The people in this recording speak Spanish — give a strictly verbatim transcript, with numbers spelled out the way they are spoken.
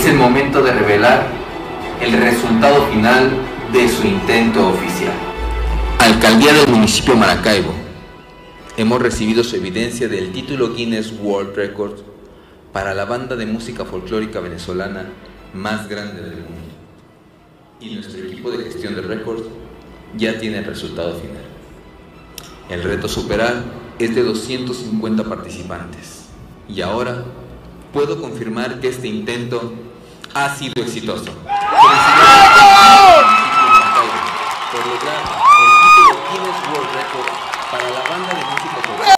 Es el momento de revelar el resultado final de su intento oficial. Alcaldía del municipio Maracaibo. Hemos recibido su evidencia del título Guinness World Records para la banda de música folclórica venezolana más grande del mundo. Y nuestro equipo de gestión de récords ya tiene el resultado final. El reto a superar es de doscientos cincuenta participantes. Y ahora puedo confirmar que este intento ha sido exitoso. Por lograr el título Guinness World Records para la banda de música folclórica.